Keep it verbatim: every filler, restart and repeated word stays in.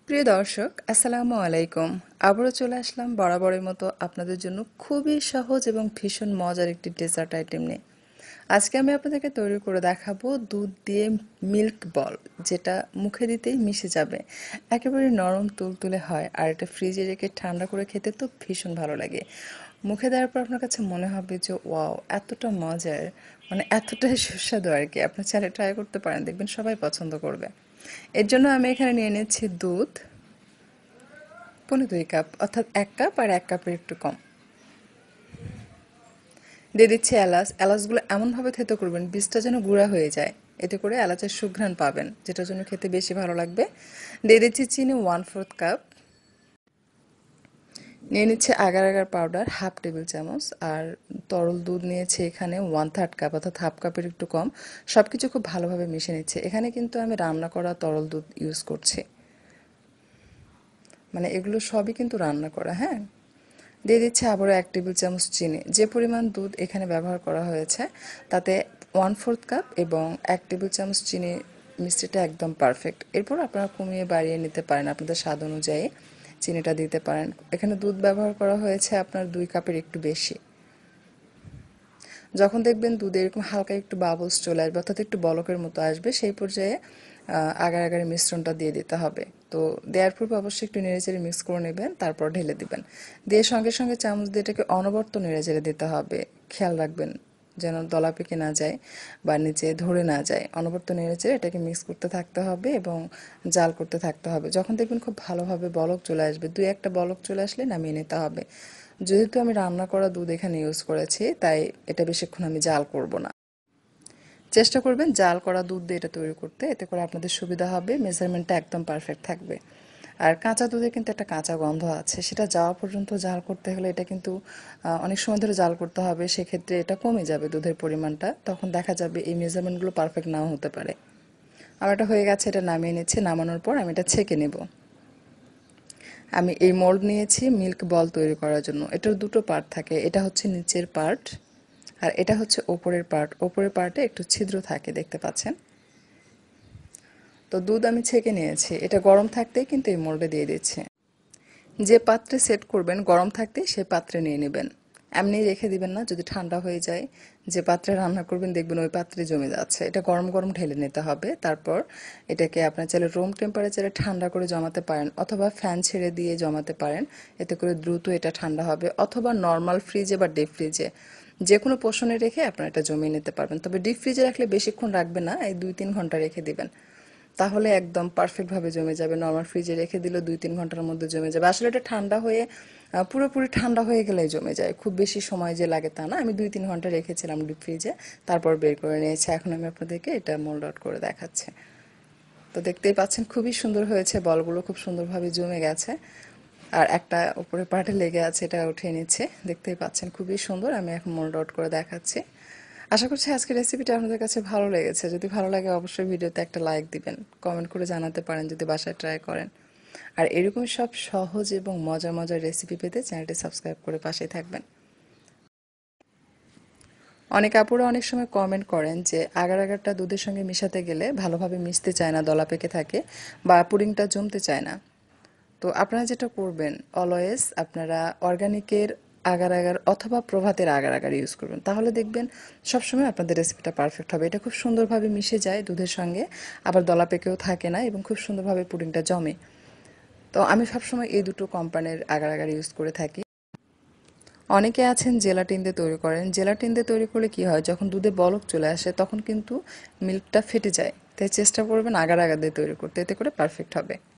প্রিয় দর্শক, আসসালামু আলাইকুম। আবারও চলে আসলাম বরাবরের মতো আপনাদের জন্য খুবই সহজ এবং ভীষণ মজার একটি ডেজার্ট আইটেম নিয়ে। আজকে আমি আপনাদেরকে তৈরি করে দেখাবো দুধ দিয়ে মিল্ক বল, যেটা মুখে দিতেই মিশে যাবে। একেবারে নরম তুলতুলে হয়, আর এটা ফ্রিজে রেখে ঠান্ডা করে খেতে তো ভীষণ ভালো লাগে। মুখে দেওয়ার পর আপনার কাছে মনে হবে যে ওয়াও, এতটা মজার, মানে এতটাই সুস্বাদু আর কি। আপনার চাইলে ট্রাই করতে পারেন, দেখবেন সবাই পছন্দ করবে। এর জন্য আমি এখানে নিয়ে নিচ্ছি দুধ পৌনে দুই কাপ, অর্থাৎ এক কাপ আর এক কাপের একটু কম। দিয়ে দিচ্ছি এলাচ। এলাচগুলো এমনভাবে থেতো করবেন বীজটা যেন গুঁড়া হয়ে যায়, এতে করে এলাচের সুঘ্রাণ পাবেন, যেটার জন্য খেতে বেশি ভালো লাগবে। দিয়ে দিচ্ছি চিনি ওয়ান ফোর্থ কাপ। নিয়ে নিচ্ছে agar agar powder half table চামচ। আর তরল দুধ নিয়েছে এখানে ওয়ান থার্ড কাপ, অর্থাৎ হাফ কাপের একটু কম। সব কিছু খুব ভালোভাবে মিশে নিচ্ছে। এখানে কিন্তু আমি রান্না করা তরল দুধ ইউজ করছি, মানে এগুলো সবই কিন্তু রান্না করা। হ্যাঁ, দিয়ে দিচ্ছে আবারও এক টেবিল চামচ চিনি। যে পরিমাণ দুধ এখানে ব্যবহার করা হয়েছে তাতে ওয়ান ফোর্থ কাপ এবং এক টেবিল চামচ চিনি মিষ্টিটা একদম পারফেক্ট। এরপর আপনারা কমিয়ে বাড়িয়ে নিতে পারেন, আপনাদের স্বাদ অনুযায়ী চিনিটা দিতে পারেন। এখানে দুধ ব্যবহার করা হয়েছে আপনার দুই কাপের একটু বেশি। যখন দেখবেন দুধে এরকম হালকা একটু বাবলস চলে আসবে, অর্থাৎ একটু বলকের মতো আসবে, সেই পর্যায়ে আগার আগারে মিশ্রণটা দিয়ে দিতে হবে। তো দেওয়ার পূর্বে অবশ্যই একটু নেড়েচেড়ে মিক্স করে নেবেন, তারপর ঢেলে দিবেন। দিয়ে সঙ্গে সঙ্গে চামচ দিয়ে এটাকে অনবরত নেড়েচেড়ে দিতে হবে। খেয়াল রাখবেন যেন দলা পেকে না যায় বা নিচে ধরে না যায়। অনবরত নেড়েচেড়ে এটাকে মিক্স করতে থাকতে হবে এবং জাল করতে থাকতে হবে। যখন দেখবেন খুব ভালোভাবে বলক চলে আসবে, দুই একটা বলক চলে আসলে নামিয়ে নিতে হবে। যেহেতু আমি রান্না করা দুধ এখানে ইউজ করেছি, তাই এটা বেশিক্ষণ আমি জাল করব না। চেষ্টা করবেন জাল করা দুধ দিয়ে এটা তৈরি করতে, এতে করে আপনাদের সুবিধা হবে, মেজারমেন্টটা একদম পারফেক্ট থাকবে। আর কাঁচা দুধে কিন্তু একটা কাঁচা গন্ধ আছে, সেটা যাওয়া পর্যন্ত জাল করতে হলে এটা কিন্তু অনেক সময় ধরে জাল করতে হবে। সেক্ষেত্রে এটা কমে যাবে দুধের পরিমাণটা, তখন দেখা যাবে এই মেজারমেন্টগুলো পারফেক্ট নাও হতে পারে। আমার এটা হয়ে গেছে, এটা নামিয়ে নিচ্ছি। নামানোর পর আমি এটা ছেঁকে নেব। আমি এই মোল্ড নিয়েছি মিল্ক বল তৈরি করার জন্য। এটার দুটো পার্ট থাকে, এটা হচ্ছে নিচের পার্ট আর এটা হচ্ছে ওপরের পার্ট। ওপরের পার্টে একটু ছিদ্র থাকে, দেখতে পাচ্ছেন। তো দুধ আমি ছেঁকে নিয়েছি, এটা গরম থাকতেই কিন্তু এই মোল্ডে দিয়ে দিচ্ছি। যে পাত্রে সেট করবেন গরম থাকতেই সেই পাত্রে নিয়ে নেবেন, এমনি রেখে দিবেন না। যদি ঠান্ডা হয়ে যায়, যে পাত্রে রান্না করবেন দেখবেন ওই পাত্রে জমে যাচ্ছে। এটা গরম গরম ঢেলে নিতে হবে। তারপর এটাকে আপনার চাইলে রুম টেম্পারেচারে ঠান্ডা করে জমাতে পারেন, অথবা ফ্যান ছেড়ে দিয়ে জমাতে পারেন, এতে করে দ্রুত এটা ঠান্ডা হবে। অথবা নর্মাল ফ্রিজে বা ডিপ ফ্রিজে যে কোনো পোষণে রেখে আপনারা এটা জমিয়ে নিতে পারবেন। তবে ডিপ ফ্রিজে রাখলে বেশিক্ষণ রাখবে না, এই দুই তিন ঘন্টা রেখে দিবেন, তাহলে একদম পারফেক্টভাবে জমে যাবে। নর্মাল ফ্রিজে রেখে দিলে দুই তিন ঘন্টার মধ্যে জমে যাবে। আসলে এটা ঠান্ডা হয়ে পুরোপুরি ঠান্ডা হয়ে গেলেই জমে যায়, খুব বেশি সময় যে লাগে তা না। আমি দুই তিন ঘন্টা রেখেছিলাম ডিপ ফ্রিজে, তারপর বের করে নিয়েছি। এখন আমি আপনাদেরকে এটা মোল্ড আউট করে দেখাচ্ছি। তো দেখতেই পাচ্ছেন খুবই সুন্দর হয়েছে, বলগুলো খুব সুন্দরভাবে জমে গেছে। আর একটা উপরে পার্টে লেগে আছে, এটা উঠিয়ে নিচ্ছে, দেখতেই পাচ্ছেন খুবই সুন্দর। আমি এখন মোল্ড আউট করে দেখাচ্ছি। আশা করছি আজকের রেসিপিটা আপনাদের কাছে ভালো লেগেছে। যদি ভালো লাগে অবশ্যই ভিডিওতে একটা লাইক দিবেন, কমেন্ট করে জানাতে পারেন যদি বাসায় ট্রাই করেন। আর এরকম সব সহজ এবং মজার মজার রেসিপি পেতে চ্যানেলটি সাবস্ক্রাইব করে পাশেই থাকবেন। অনেক আপুরা অনেক সময় কমেন্ট করেন যে আগার আগারটা দুধের সঙ্গে মিশাতে গেলে ভালোভাবে মিশতে চায় না, দলা পেকে থাকে বা পুডিংটা জমতে চায় না। তো আপনারা যেটা করবেন, অলওয়েজ আপনারা অর্গানিকের আগার আগার অথবা প্রভাতের আগার আগার ইউজ করবেন, তাহলে দেখবেন সবসময় আপনাদের রেসিপিটা পারফেক্ট হবে। এটা খুব সুন্দরভাবে মিশে যায় দুধের সঙ্গে, আবার দলা পেকেও থাকে না এবং খুব সুন্দরভাবে পুডিংটা জমে। তো আমি সবসময় এই দুটো কোম্পানির আগার আগার ইউজ করে থাকি। অনেকে আছেন জেলাটিন দিয়ে তৈরি করেন। জেলাটিন দিয়ে তৈরি করলে কি হয়, যখন দুধে বলক চলে আসে তখন কিন্তু মিল্কটা ফেটে যায়। তাই চেষ্টা করবেন আগার আগার দিয়ে তৈরি করতে, এতে করে পারফেক্ট হবে।